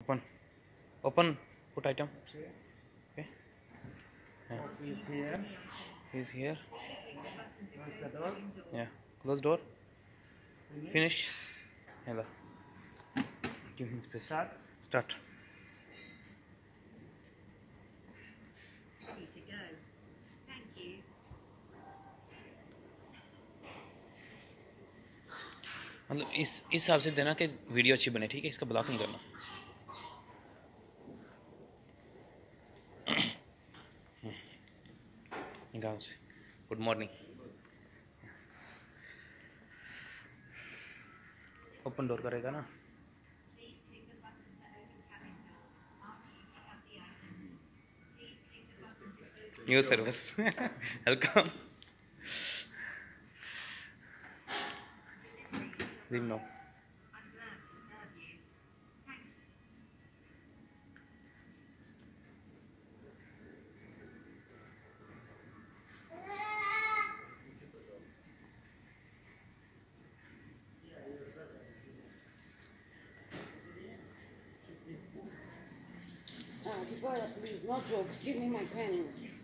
Open. Open. Put item. Okay. Yeah. He's here. He's here. Close the door. Yeah. Close door. Finish. Hello. Give him space. Start. Start. Ready to go. Thank you. मतलब इस हिसाब से देना कि video अच्छी बने, ठीक है? इसका ब्लॉक नहीं करना। गाँव से गुड मॉर्निंग। ओपन डोर करेगा ना? Please click the button to open cabin door after you pick up the items. Please click the button to close the new service welcome. Leave now. I'm glad to serve you. Thank you. Deborah, please, no jokes. Give me my pen.